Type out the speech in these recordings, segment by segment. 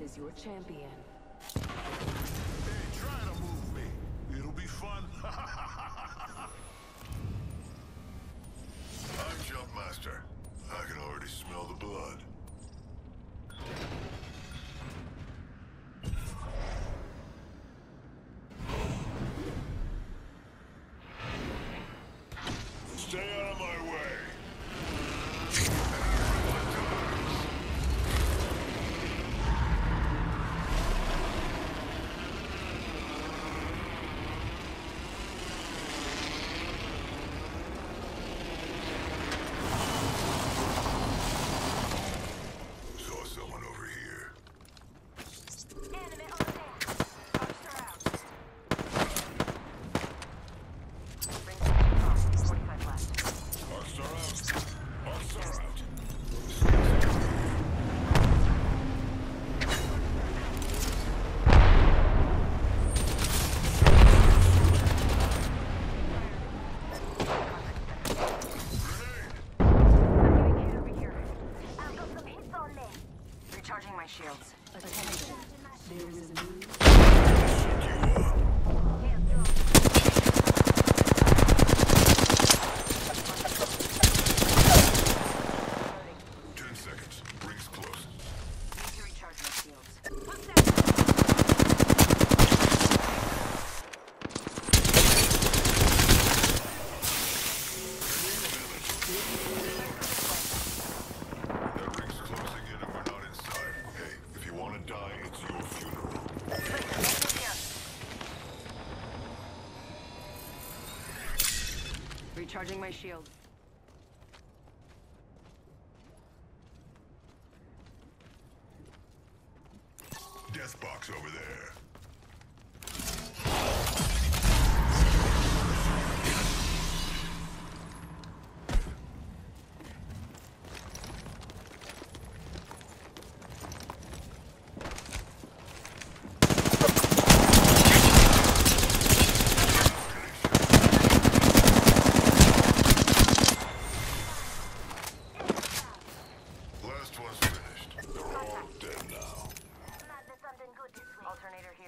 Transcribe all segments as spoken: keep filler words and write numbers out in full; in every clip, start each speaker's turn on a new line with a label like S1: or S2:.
S1: is your champion.
S2: Hey, try to move me. It'll be fun. I'm Jumpmaster. I can already smell the blood. Stay out of my way. Saw someone over here.
S3: Enemy on there. Archer out. Ring off. forty-five left.
S2: Arcstar out. Arcstar out.
S3: I'm getting hit over here. I've got some hits on me. Recharging my shields.
S1: Attention. There is a new
S3: Hands up.
S2: Ten seconds. Rings close.
S3: Need to recharge my shields.
S2: That ring's closing in and we're not inside. Hey, if you want to die, it's your funeral.
S3: Recharging my shield.
S2: Death box over there. Last one's finished. They're all dead now.
S3: Might be something good this week. Alternator here.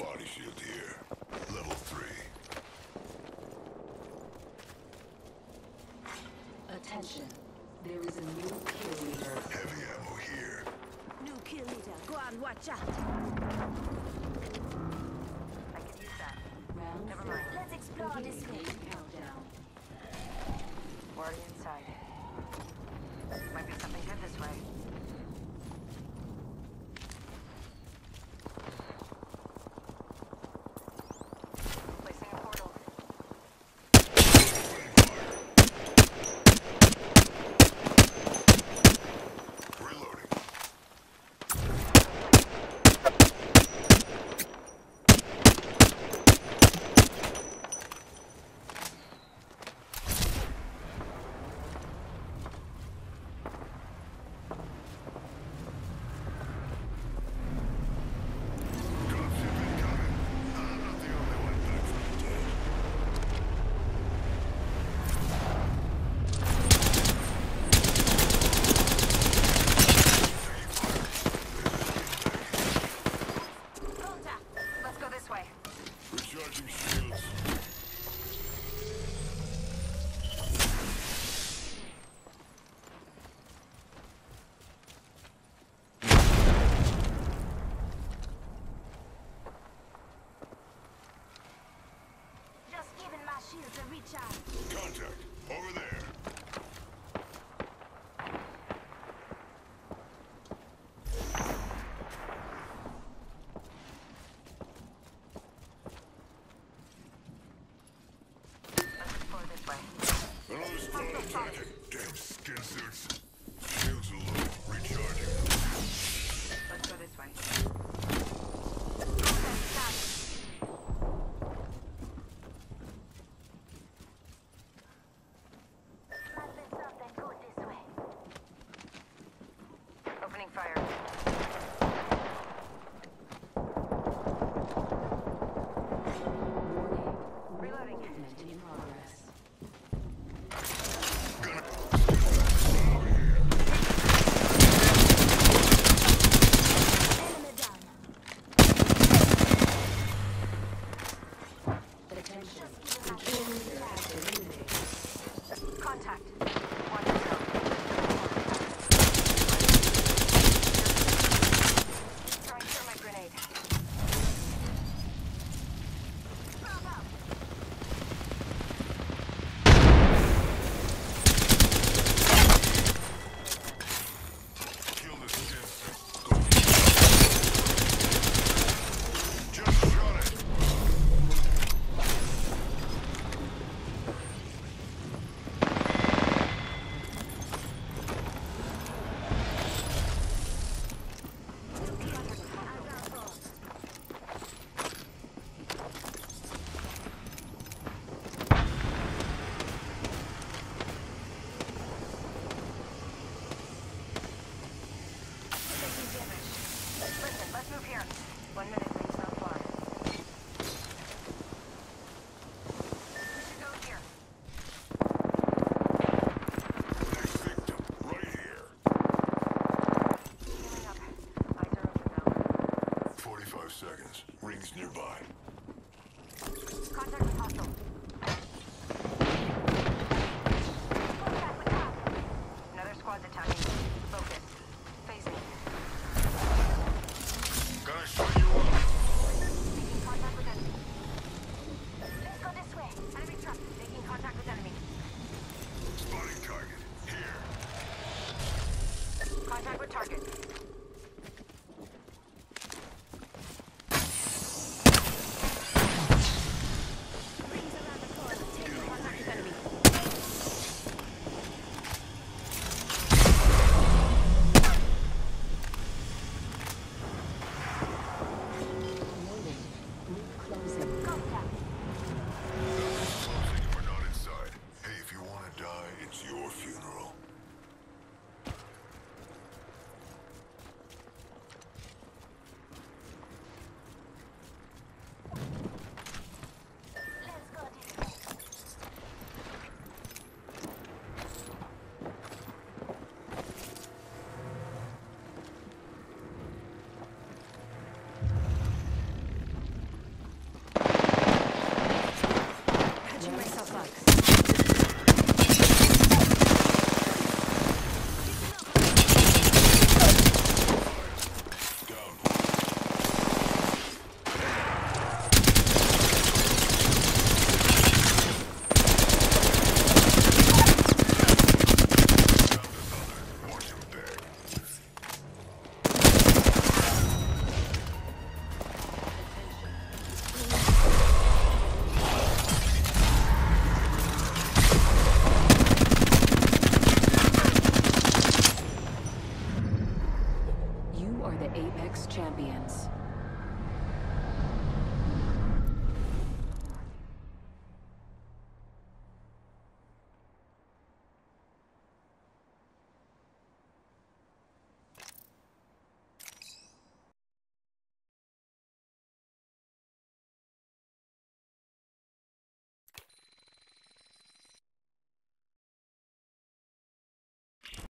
S2: body shield here. Level three.
S1: Attention. There is a new kill leader.
S2: Heavy ammo here.
S3: New kill leader. Go on, watch out. I can use that.
S1: Round
S3: Never
S1: four.
S3: mind. Let's explore this way.
S1: Beginning countdown.
S3: We're already inside. Might be something good this way. Placing a portal.
S2: Reloading. Dropship incoming. I'm not the only one back from the dead.
S3: Contact. Let's go this way.
S2: Recharging shields.
S3: Just giving my shields a recharge.
S2: Contact. Over there.
S3: Let's explore this way.
S2: Another squad attacking. Damn skin suits. Shields are low. Recharging.
S3: Let's go this way. Contact started. Might be something good this way. Opening fire.
S1: Warning.
S3: Reloading.
S1: Movement in progress.
S3: Enemy down.
S1: Attention. The kill leader has been eliminated.
S3: Contact. One down. Throwing thermite grenade. Bravo.
S2: Kill the skin suit. Go. Just shot it.
S3: Listen, let's move here. One minute, please, not far. We should go here.
S2: Next victim. Right here.
S3: Healing up. Eyes are open now.
S2: forty-five seconds. Rings nearby.
S3: Contact with hostile. Contact with top. Another squad's attacking. Focus. Phasing.
S2: Gonna shut you up.
S3: Making contact with enemy. Let's go this way. Enemy truck. Making contact with enemy.
S2: Spotting target. Here.
S3: Contact with target. Rings around the corner. Taking contact with enemy.
S1: Warning. Group closing.
S3: Contact.
S2: Closing and we're not inside. Hey, if you want to die, it's your funeral.
S4: Apex champions.